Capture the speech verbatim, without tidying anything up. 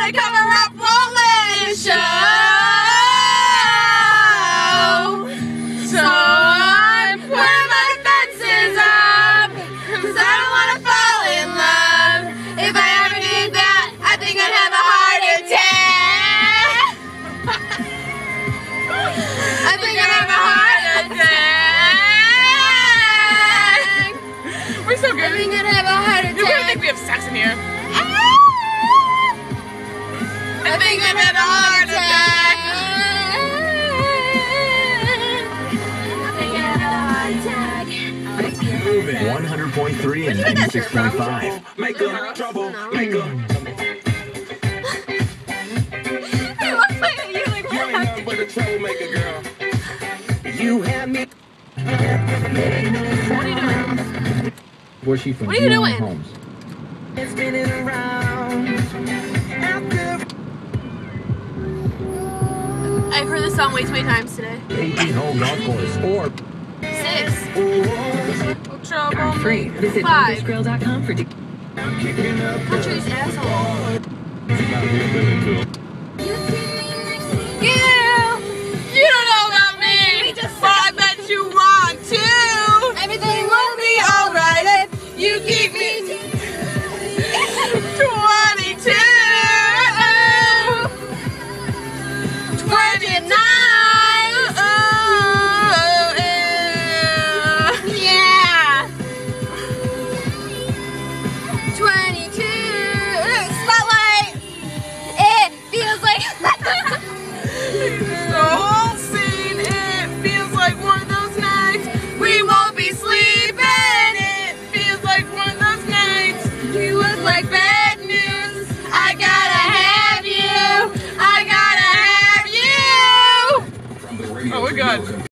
I cover up won't let it show. So I'm putting my defenses up, cause I don't wanna fall in love. If I ever did that, I think I'd have a heart attack. I think I'd have a heart attack. We're so good. I think I'd have a heart attack. You're gonna think we have sex in here. I think I'd have a heart attack. I think I'd have a heart attack. Moving one hundred point three and ninety-six point five. Make up trouble, make up. It looks like you like You ain't nothing but a troublemaker, girl. You have me. What are you doing? Where's she from? What are you doing? Homes. It's spinning around. After I've heard this song way too many times today. eighteen hole golf course or Six. Trouble. Free. Visit Five. Mongoose Grill dot com for de- kicking up. Country's asshole. You, you don't know about me, but I bet you want to. Everything will be alright if you keep me twenty-two, twenty-nine. Yeah. twenty-two. Spotlight. It feels like. The whole scene, it feels like one of those nights we won't be sleeping. It feels like one of those nights. You look like bad news. I gotta have you. I gotta have you. Oh, we're good.